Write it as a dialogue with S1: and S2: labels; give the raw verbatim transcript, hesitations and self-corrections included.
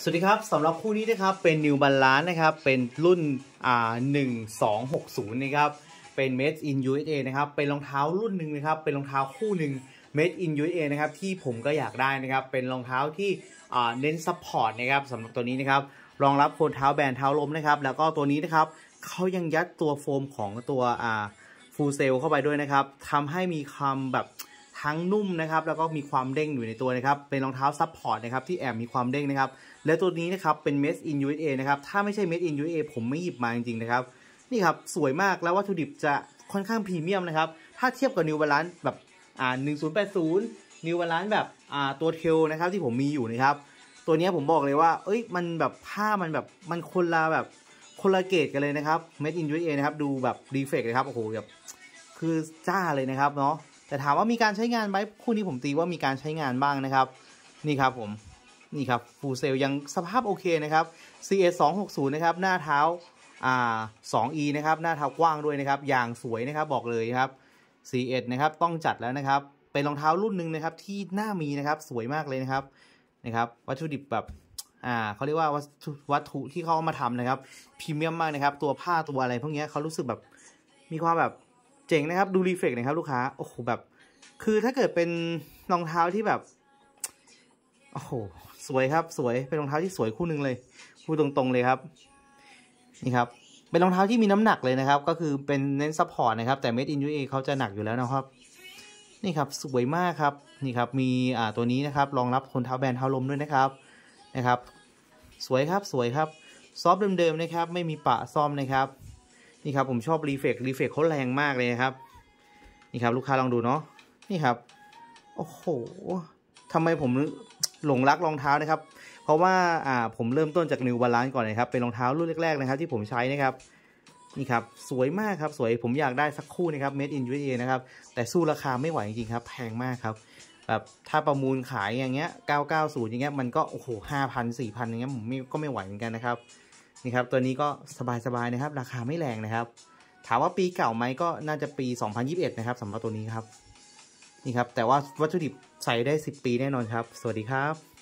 S1: สวัสดีครับสำหรับคู่นี้นะครับเป็น New Balance นะครับเป็นรุ่นอ่าหนึ่งสองหกศูนย์นะครับเป็น Made in ยู เอส เอ นะครับเป็นรองเท้ารุ่นหนึ่งนะครับเป็นรองเท้าคู่หนึ่ง Made in ยู เอส เอ นะครับที่ผมก็อยากได้นะครับเป็นรองเท้าที่อ่าเน้นซัพพอร์ตนะครับสำหรับตัวนี้นะครับรองรับโคนเท้าแบนเท้าล้มนะครับแล้วก็ตัวนี้นะครับเขายังยัดตัวโฟมของตัวอ่าฟูลเซลเข้าไปด้วยนะครับทำให้มีความแบบทั้งนุ่มนะครับแล้วก็มีความเด้งอยู่ในตัวนะครับเป็นรองเท้าซัพพอร์ตนะครับที่แอบมีความเด้งนะครับและตัวนี้นะครับเป็น Made in ยู เอส เอ นะครับถ้าไม่ใช่ Made in ยู เอส เอ ผมไม่หยิบมาจริงๆนะครับนี่ครับสวยมากแล้ววัตถุดิบจะค่อนข้างพรีเมียมนะครับถ้าเทียบกับ New Balance แบบอ่าหนึ่งศูนย์แปดศูนย์ New Balance แบบอ่าตัวเทลนะครับที่ผมมีอยู่นะครับตัวนี้ผมบอกเลยว่าเอ้ยมันแบบผ้ามันแบบมันคนละแบบคนละเกรดกันเลยนะครับ Made in ยู เอส เอ นะครับดูแบบดีเฟกต์เลยครับโอ้โหแบบคือจ้าเลยนะครับเนาะแต่ถามว่ามีการใช้งานไหมคู่นี้ผมตีว่ามีการใช้งานบ้างนะครับนี่ครับผมนี่ครับฟูลเซลยังสภาพโอเคนะครับ ซี เอส สองหกศูนย์นะครับหน้าเท้าอ่า สอง อี นะครับหน้าเท้ากว้างด้วยนะครับอย่างสวยนะครับบอกเลยครับ ซี เอส นะครับต้องจัดแล้วนะครับเป็นรองเท้ารุ่นหนึ่งนะครับที่น่ามีนะครับสวยมากเลยนะครับนะครับวัตถุดิบแบบอ่าเขาเรียกว่าวัตถุที่เขาเอามาทำนะครับพรีเมียมมากนะครับตัวผ้าตัวอะไรพวกนี้เขารู้สึกแบบมีความแบบเจ๋งนะครับดูรีเฟกต์นะครับลูกค้าโอ้โหแบบคือถ้าเกิดเป็นรองเท้าที่แบบโอ้โหสวยครับสวยเป็นรองเท้าที่สวยคู่หนึ่งเลยพูดตรงๆเลยครับนี่ครับเป็นรองเท้าที่มีน้ำหนักเลยนะครับก็คือเป็นเน้นซัพพอร์ตนะครับแต่ Made in ยู เอส เอ เขาจะหนักอยู่แล้วนะครับนี่ครับสวยมากครับนี่ครับมีอ่าตัวนี้นะครับรองรับคนเท้าแบนเท้าลมด้วยนะครับนะครับสวยครับสวยครับซอฟต์เดิมๆนะครับไม่มีปะซ่อมนะครับนี่ครับผมชอบรีเฟกรีเฟกเขาแรงมากเลยครับนี่ครับลูกค้าลองดูเนาะนี่ครับโอ้โหทำไมผมหลงรักรองเท้านะครับเพราะว่าอ่าผมเริ่มต้นจาก New Balance ก่อนนะครับเป็นรองเท้ารุ่นแรกๆนะครับที่ผมใช้นะครับนี่ครับสวยมากครับสวยผมอยากได้สักคู่นะครับ Made in ยู เอส เอ นะครับแต่สู้ราคาไม่ไหวจริงๆครับแพงมากครับแบบถ้าประมูลขายอย่างเงี้ยเก้าเก้าศูนย์อย่างเงี้ยมันก็โอ้โห ห้าพัน สี่พัน อย่างเงี้ยผมก็ไม่ไหวเหมือนกันนะครับนี่ครับตัวนี้ก็สบายๆนะครับราคาไม่แรงนะครับถามว่าปีเก่าไหมก็น่าจะปีสองพันยี่สิบเอ็ดนะครับสำหรับตัวนี้ครับนี่ครับแต่ว่าวัตถุดิบใส่ได้สิบปีแน่นอนครับสวัสดีครับ